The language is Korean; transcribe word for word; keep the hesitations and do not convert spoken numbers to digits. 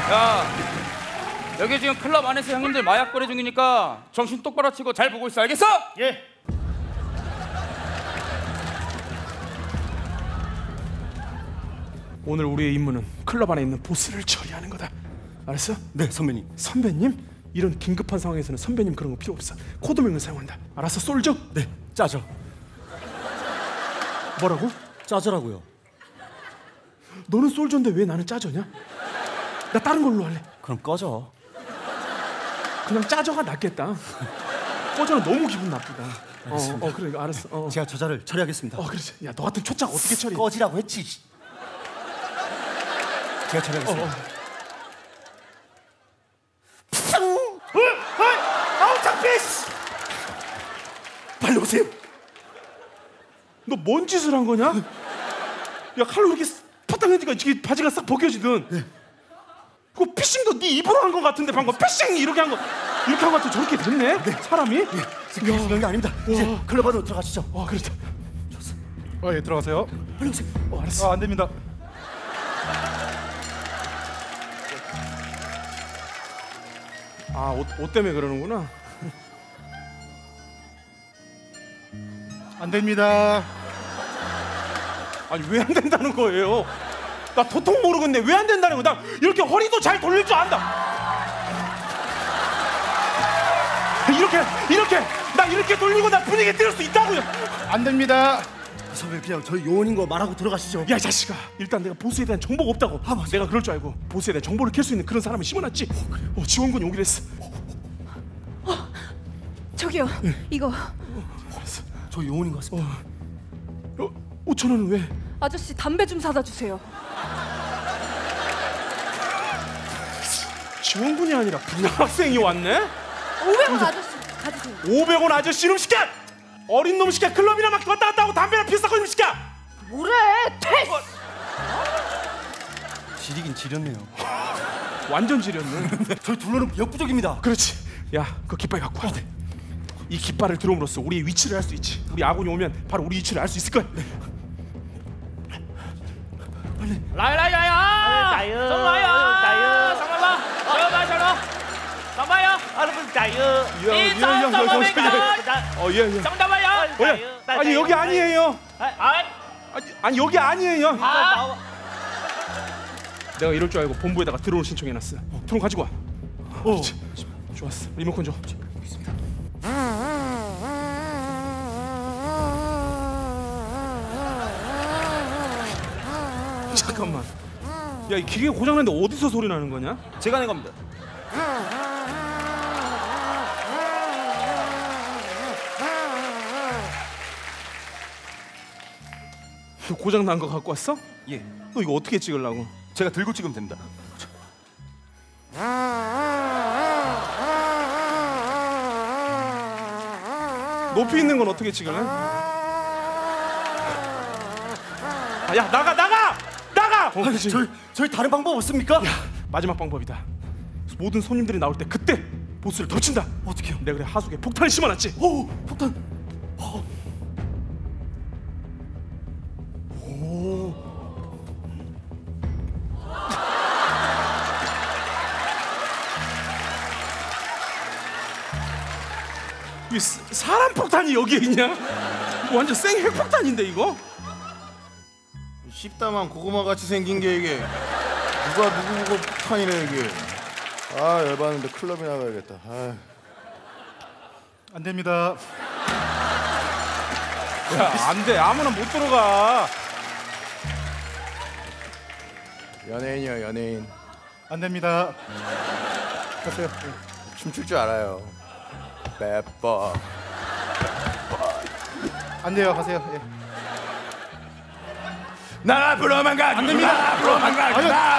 야, 여기 지금 클럽 안에서 형님들 마약 거래 중이니까 정신 똑바로 치고 잘 보고 있어. 알겠어? 예. 오늘 우리의 임무는 클럽 안에 있는 보스를 처리하는 거다. 알았어? 네, 선배님. 선배님? 이런 긴급한 상황에서는 선배님 그런 거 필요 없어. 코드명을 사용한다. 알았어, 솔저? 네, 짜죠. 뭐라고? 짜져라고요. 너는 솔저인데 왜 나는 짜져냐? 나 다른 걸로 할래. 그럼 꺼져. 그냥 짜져가 낫겠다. 꺼져는 너무 기분 나쁘다. 어, 어, 그래, 알았어. 어. 제가 저자를 처리하겠습니다. 어, 그렇지. 야, 너 같은 초짜가 어떻게 처리해? 꺼지라고 했지. 제가 처리하겠습니다. 어, 어. 아우 창피해! 빨리 오세요. 너 뭔 짓을 한 거냐? 야, 칼로 이렇게 파딱 내니까 이게 바지가 싹 벗겨지든. 네. 그거 피싱도 네 입으로 한 거 같은데 방금 피싱 이렇게 한 거 이렇게 한 거 같아. 저렇게 됐네? 네. 사람이? 예, 그게 중요한 게 아닙니다. 이제 클럽 안으로 들어가시죠. 어, 그렇다. 좋습니다. 어, 예, 들어가세요. 빨리 오세요. 어, 알았어. 아, 안 됩니다. 아, 옷, 옷 때문에 그러는구나. 안 됩니다. 아니, 왜 안 된다는 거예요? 나 도통 모르겠네. 왜 안 된다는 거야? 나 이렇게 허리도 잘 돌릴 줄 안다. 이렇게 이렇게 나 이렇게 돌리고 나 분위기 띄울 수 있다고요. 안 됩니다. 선배 그냥 저희 요원인 거 말하고 들어가시죠. 야, 이 자식아. 일단 내가 보스에 대한 정보가 없다고. 아, 내가 그럴 줄 알고 보스에 대한 정보를 캘 수 있는 그런 사람을 심어놨지. 어, 지원군이 오기로 했어. 어, 저기요. 네. 이거 저 요원인 것 같습니다. 어, 어, 오천 원은 왜? 아저씨 담배 좀 사다 주세요. 지원군이 아니라 부학생이 왔네? 오백 원 아저씨 가지세요. 오백 원 아저씨 이놈 시켜! 어린 놈 시켜! 클럽이나 막 왔다 갔다 하고 담배나 피싸고 이놈 시켜! 뭐래? 퇴! 지리긴 지렸네요. 완전 지렸네. 저희 둘러는 역부족입니다. 그렇지. 야, 그 깃발 갖고 와. 이 깃발을 들어옴으로써 우리의 위치를 알 수 있지. 우리 아군이 오면 바로 우리 위치를 알 수 있을 거야. 네. 빨리. 来来来啊！上来啊！上来吧，上来上来，上来呀！ 예, 예, 형, 형, 형, 형. 어, 예, 예. 정답이야. 어, 예. 아니, 여기 아니에요. 아니, 아니, 여기 아니에요. 내가 이럴 줄 알고 본부에다가 드론을 신청해놨어. 어, 드론 가지고 와. 어, 그렇지. 좋았어. 리모컨 줘. 있습니다. 잠깐만. 야, 이 기계 고장났는데 어디서 소리 나는 거냐? 제가 낸 겁니다. 너 고장 난 거 갖고 왔어? 예. 너 이거 어떻게 찍으려고? 제가 들고 찍으면 됩니다. 높이 있는 건 어떻게 찍을래? 아, 야, 나가 나가 나가! 어, 아니, 저희 저희 다른 방법 없습니까? 야, 마지막 방법이다. 모든 손님들이 나올 때 그때 보스를 덮친다. 어떻게요? 내가 그래 하수구에 폭탄을 심어놨지. 오, 폭탄. 오. 이 사람 폭탄이 여기에 있냐? 이거 완전 생 핵폭탄인데 이거? 씹다만 고구마 같이 생긴 게 이게 누가 누구 보고 폭탄이래 이게. 아, 열받는데 클럽에 나가야겠다. 아. 안 됩니다. 야, 안 돼. 아무나 못 들어가. 연예인이야, 연예인. 안 됩니다. 가세요. 춤출 줄 알아요. 빼빠. 안 돼요. 가세요. 예. 나 앞으로만 가지. 안 됩니다. 나 앞으로만 가지. 아니요.